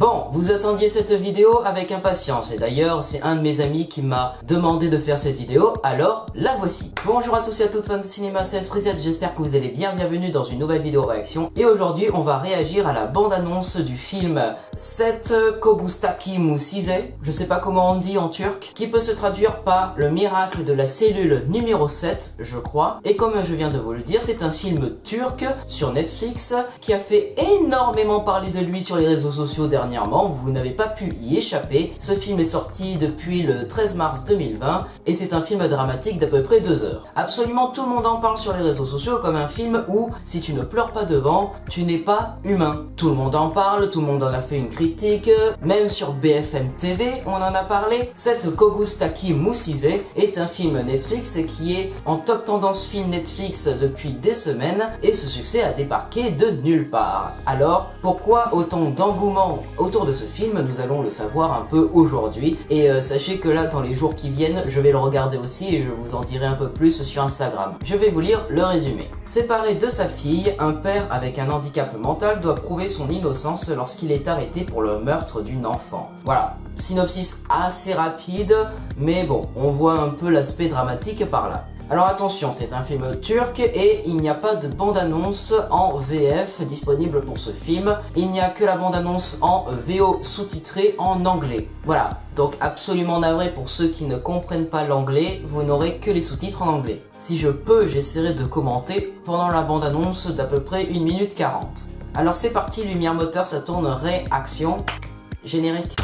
Bon, vous attendiez cette vidéo avec impatience et d'ailleurs c'est un de mes amis qui m'a demandé de faire cette vidéo, alors la voici. Bonjour à tous et à toutes fans de cinéma, c'est Esprit-Z, j'espère que vous allez bien, bienvenue dans une nouvelle vidéo réaction. Et aujourd'hui on va réagir à la bande-annonce du film Set Kobustaki Musize, je sais pas comment on dit en turc, qui peut se traduire par le miracle de la cellule numéro 7, je crois. Et comme je viens de vous le dire, c'est un film turc sur Netflix qui a fait énormément parler de lui sur les réseaux sociaux dernièrement, vous n'avez pas pu y échapper. Ce film est sorti depuis le 13 mars 2020 et c'est un film dramatique d'à peu près 2 heures. Absolument tout le monde en parle sur les réseaux sociaux comme un film où si tu ne pleures pas devant, tu n'es pas humain. Tout le monde en parle, tout le monde en a fait une critique, même sur BFM TV on en a parlé. Set Kobustaki Musize est un film Netflix qui est en top tendance film Netflix depuis des semaines et ce succès a débarqué de nulle part. Alors pourquoi autant d'engouement autour de ce film? Nous allons le savoir un peu aujourd'hui et sachez que là dans les jours qui viennent je vais le regarder aussi et je vous en dirai un peu plus sur Instagram. Je vais vous lire le résumé. Séparé de sa fille, un père avec un handicap mental doit prouver son innocence lorsqu'il est arrêté pour le meurtre d'une enfant. Voilà, synopsis assez rapide mais bon, on voit un peu l'aspect dramatique par là. Alors attention, c'est un film turc et il n'y a pas de bande-annonce en VF disponible pour ce film. Il n'y a que la bande-annonce en VO sous-titrée en anglais. Voilà, donc absolument navré pour ceux qui ne comprennent pas l'anglais, vous n'aurez que les sous-titres en anglais. Si je peux, j'essaierai de commenter pendant la bande-annonce d'à peu près 1 minute 40. Alors c'est parti, lumière moteur, ça tourne, réaction, générique.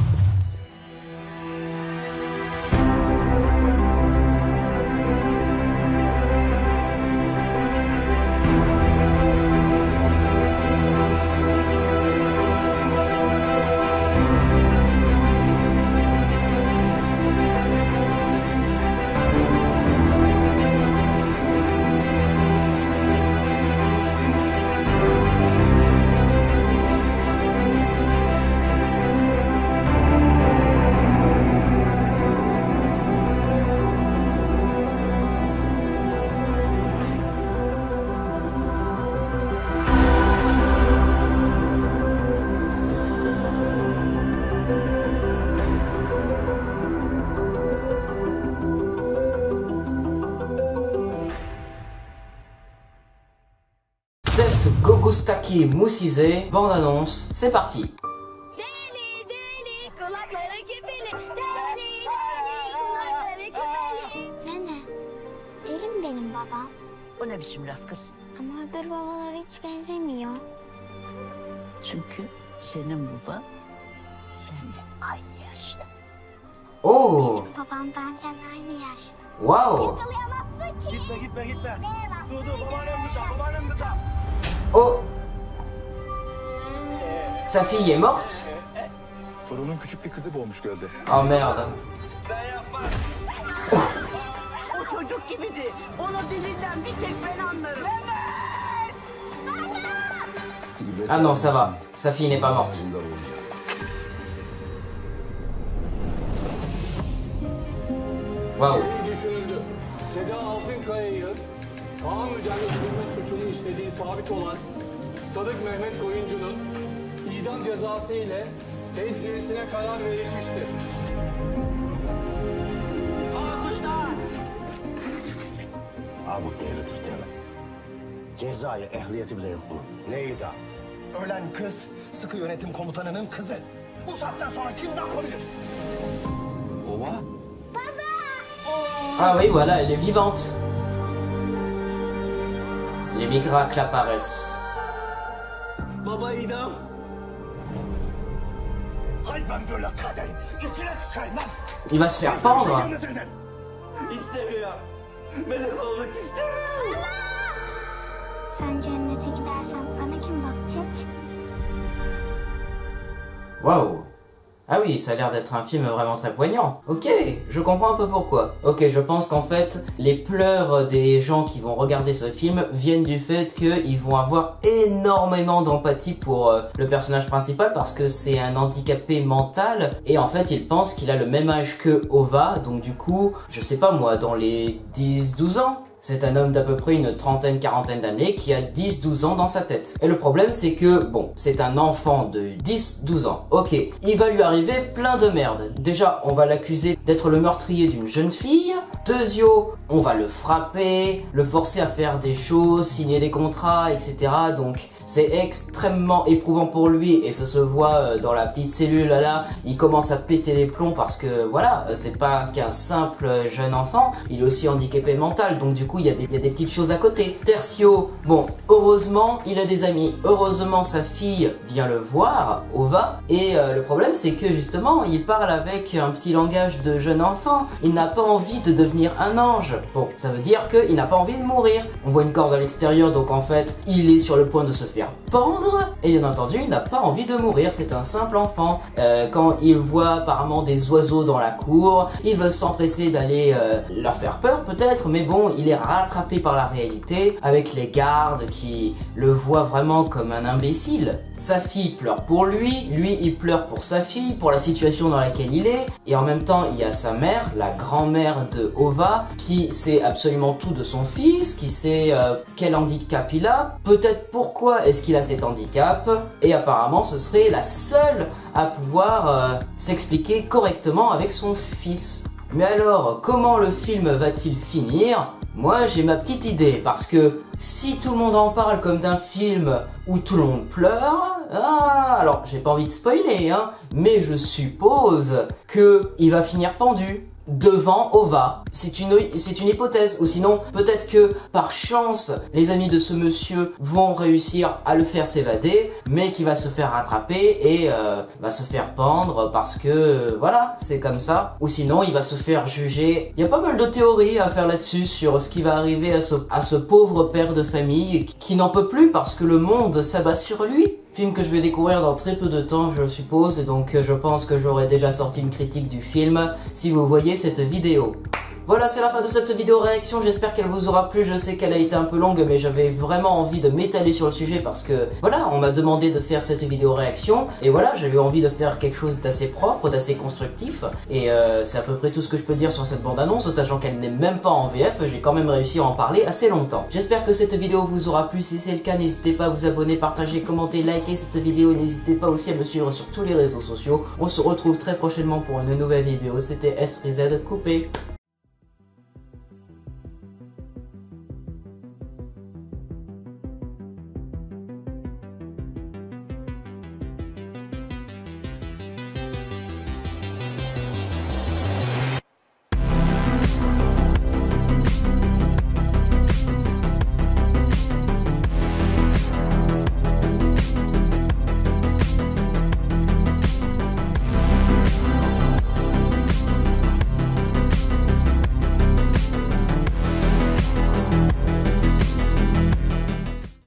Set Kobustaki Musize, bande-annonce, c'est parti. Nene, deli mi benim babam? O ne biçim laf kız? Ama öbür babalara hiç benzemiyor. Çünkü senin baba seninle aynı yaşta. Oh, Babam benden aynı yaşta. wow. Yakalayamazsın ki. Gitme. Neye bak? Dur babaannem kısa. Oh, sa fille est morte? Torunun küçük bir kızı boğmuş gölde. Oh merde. Ben yapmam. O çocuk gibiydi. Onun dilinden bir tek ben anlarım. Ah non, ça va, sa fille n'est pas morte. Wow. Düşünüldü. Seda Altınkaya'yı Kaan müdahale suçunu işlediği sabit olan Sadık Mehmet Koyuncu'nun idam cezası ile tecrübesine karar verilmiştir. Alkışlar. Armut devleti bir devlet. Cezaya ehliyeti bile yok bu. Ne idam? Ölen kız sıkı yönetim komutanının kızı. Bu saatten sonra kim ne yapabilir? Baba. Ah oui, voilà, elle est vivante. Les miracles apparaissent. Baba idam. Hay ben böyle kadeyim. İçine sıçayım lan. Il va se faire pendre. İstemiyor. Melek olmak istemiyor. Sen cennete gidersen bana kim bakacak? Waouh. Ah oui, ça a l'air d'être un film vraiment très poignant. Ok, je comprends un peu pourquoi. Ok, je pense qu'en fait, les pleurs des gens qui vont regarder ce film viennent du fait qu'ils vont avoir énormément d'empathie pour le personnage principal parce que c'est un handicapé mental et en fait, ils pensent qu'il a le même âge que Ova, donc du coup, je sais pas moi, dans les 10-12 ans, C'est un homme d'à peu près une trentaine, quarantaine d'années qui a 10-12 ans dans sa tête. Et le problème c'est que, bon, c'est un enfant de 10-12 ans. Ok, il va lui arriver plein de merde. Déjà, on va l'accuser d'être le meurtrier d'une jeune fille. Deuxio, on va le frapper, le forcer à faire des choses, signer des contrats, etc. Donc c'est extrêmement éprouvant pour lui et ça se voit dans la petite cellule là, il commence à péter les plombs parce que voilà, c'est pas qu'un simple jeune enfant, il est aussi handicapé mental, donc du coup il y a des petites choses à côté. Tertio, bon, heureusement il a des amis, heureusement sa fille vient le voir, Ova, et le problème c'est que justement il parle avec un petit langage de jeune enfant, il n'a pas envie de devenir un ange. Bon, ça veut dire qu'il n'a pas envie de mourir. On voit une corde à l'extérieur, donc en fait il est sur le point de se faire pendre, et bien entendu il n'a pas envie de mourir, c'est un simple enfant. Quand il voit apparemment des oiseaux dans la cour, il veut s'empresser d'aller leur faire peur peut-être, mais bon, il est rattrapé par la réalité avec les gardes qui le voient vraiment comme un imbécile. Sa fille pleure pour lui, lui il pleure pour sa fille, pour la situation dans laquelle il est, et en même temps il y a sa mère, la grand-mère de Ova, qui sait absolument tout de son fils, qui sait quel handicap il a, peut-être pourquoi est-ce qu'il a cet handicap, et apparemment ce serait la seule à pouvoir s'expliquer correctement avec son fils. Mais alors, comment le film va-t-il finir ? Moi j'ai ma petite idée, parce que si tout le monde en parle comme d'un film où tout le monde pleure, alors j'ai pas envie de spoiler, hein, mais je suppose que il va finir pendu devant Ova. C'est une hypothèse, ou sinon peut-être que par chance les amis de ce monsieur vont réussir à le faire s'évader, mais qui va se faire rattraper et va se faire pendre parce que voilà, c'est comme ça. Ou sinon il va se faire juger. Il y a pas mal de théories à faire là-dessus sur ce qui va arriver à ce pauvre père de famille qui n'en peut plus parce que le monde s'abat sur lui. Film que je vais découvrir dans très peu de temps, je suppose, et donc je pense que j'aurai déjà sorti une critique du film si vous voyez cette vidéo. Voilà, c'est la fin de cette vidéo réaction, j'espère qu'elle vous aura plu. Je sais qu'elle a été un peu longue, mais j'avais vraiment envie de m'étaler sur le sujet parce que, voilà, on m'a demandé de faire cette vidéo réaction, et voilà, j'avais envie de faire quelque chose d'assez propre, d'assez constructif, et c'est à peu près tout ce que je peux dire sur cette bande-annonce, sachant qu'elle n'est même pas en VF, j'ai quand même réussi à en parler assez longtemps. J'espère que cette vidéo vous aura plu, si c'est le cas, n'hésitez pas à vous abonner, partager, commenter, liker cette vidéo, n'hésitez pas aussi à me suivre sur tous les réseaux sociaux. On se retrouve très prochainement pour une nouvelle vidéo, c'était Esprit Z coupé.